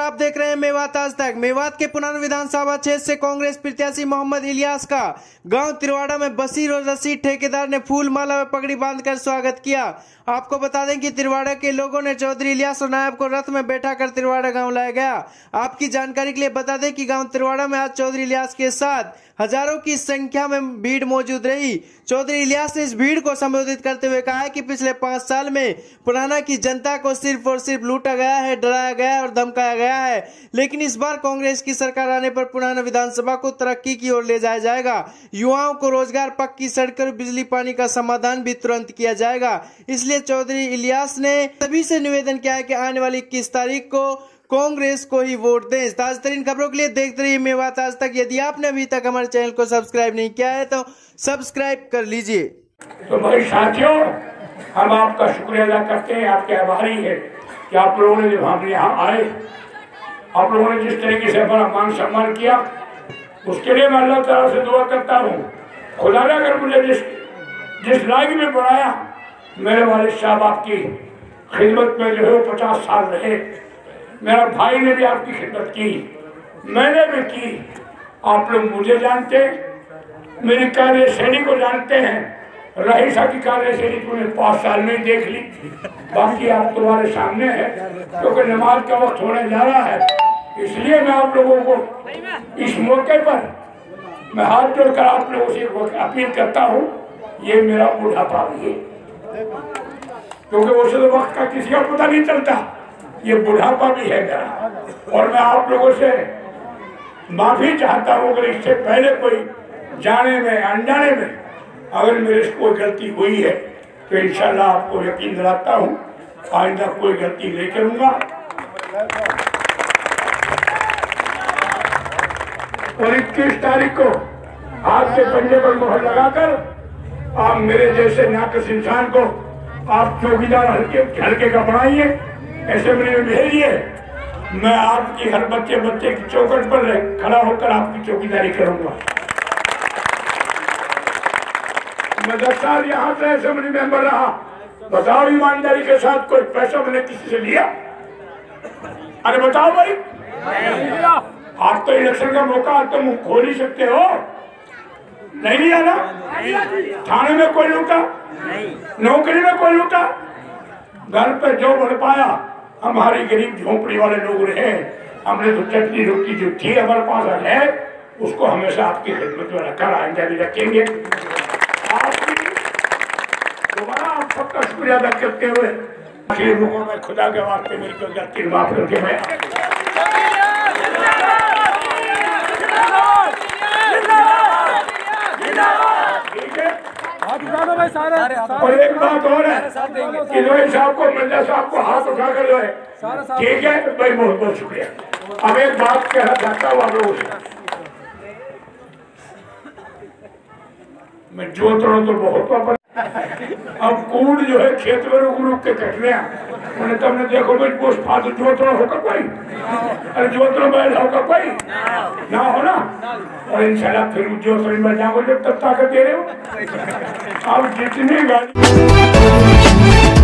आप देख रहे हैं मेवात आज तक। मेवात के पुराना विधानसभा क्षेत्र से कांग्रेस प्रत्याशी मोहम्मद इलियास का गांव तिरवाड़ा में बशीर और रशीद ठेकेदार ने फूल माला व पगड़ी बांधकर स्वागत किया। आपको बता दें कि तिरवाड़ा के लोगों ने चौधरी इलियास और नायब को रथ में बैठाकर तिरवाड़ा गांव लाया गया। आपकी जानकारी के लिए बता दें कि गांव तिरवाड़ा में आज चौधरी इलियास के साथ हजारों की संख्या में भीड़ मौजूद रही। चौधरी इलियास ने इस भीड़ को संबोधित करते हुए कहा है कि पिछले 5 साल में पुराना की जनता को सिर्फ और सिर्फ लूटा गया है, डराया गया है और धमकाया गया है, लेकिन इस बार कांग्रेस की सरकार आने पर पुराना विधानसभा को तरक्की की ओर ले जाया जाएगा। युवाओं को रोजगार, पक्की सड़कें, बिजली पानी का समाधान भी तुरंत किया जाएगा। इसलिए चौधरी इलियास ने सभी से निवेदन किया है कि आने वाली 21 तारीख को कांग्रेस को ही वोट दें। ताजा तरीन खबरों के लिए देखते रहिए मेवात आज तक। यदि आपने अभी तक हमारे चैनल को सब्सक्राइब नहीं किया है तो सब्सक्राइब कर लीजिए। तो भाई साथियों, हम आपका शुक्रिया अदा करते हैं, आपके आभारी है कि आप लोगों ने जब हम यहाँ आए, आप लोगों ने जिस तरीके से हमारा मान सम्मान किया, उसके लिए मैं अल्लाह ताला से दुआ करता हूँ खुदा ने अगर मुझे जिस लायक में बढ़ाया, मेरे वालिद साहब आपकी खिदमत में जो है वो 50 साल रहे, मेरा भाई ने भी आपकी खिदमत की, मैंने भी की। आप लोग मुझे जानते, मेरी कार्यशैली को जानते हैं। रईसा की कार्यशैली तूने 5 साल में देख ली, बाकी आप तुम्हारे सामने है, क्योंकि नमाज का वक्त होने जा रहा है। इसलिए मैं आप लोगों को इस मौके पर मैं हाथ जोड़कर आप लोगों से अपील करता हूँ, ये मेरा बुढ़ापा भी है, क्योंकि उस वक्त का किसी का पता नहीं चलता, ये बुढ़ापा भी है मेरा। और मैं आप लोगों से माफी चाहता हूँ अगर इससे पहले कोई जाने में अनजाने में अगर मेरे से कोई गलती हुई है, तो इंशाल्लाह आपको यकीन दिलाता हूँ आइंदा कोई गलती नहीं करूँगा। और 21 तारीख को हाथ से पंजे पर मोहर लगाकर आप मेरे जैसे नाकस इंसान को आप चौकीदार हल्के का बनाइए, असेंबली में भेजिए। मैं आपकी हर बच्चे की चौखट पर खड़ा होकर आपकी चौकीदारी करूंगा। मैं 10 साल यहाँ से असेंबली मेंबर रहा, बताओ ईमानदारी के साथ कोई पैसा मैंने किसी से लिया? अरे बताओ भाई, आज तो इलेक्शन का मौका, आज तो मुंह खोल ही सकते हो। नहीं लिया ना? थाने में कोई लूटा, नौकरी में कोई लूटा, घर पे जो बढ़ पाया हमारी गरीब झोंपड़ी वाले लोग रहे, हमने तो चटनी रोटी जो थी हमारे पास है उसको हमेशा आपकी खिदमत में रखा, आइंदा भी रखेंगे। आपकी दोबारा आप सबका शुक्रिया अदा करते हुए लोगों में खुदा के वास्ते मेरी को गलती माफ करके मैं और एक बात और है कि रोहित साहब को, मिर्जा साहब को हाथ उठा कर जो है, ठीक है भाई, बहुत बहुत शुक्रिया। अब एक बात कहना चाहता हूँ आप लोगों से, मैं जोत रहा हूँ तो बहुत अब कूड़ जो है खेत में रुक के कटने मैंने तुमने देखो भाई पोस्ट फादर जोत रहा होगा कोई, अरे जोत रहा बैल होगा कोई ना हो ना, और इंशाल्लाह फिर जोत रही बैल जाओगे जब तब ताकत दे रहे हो। अब जितनी गाड़ी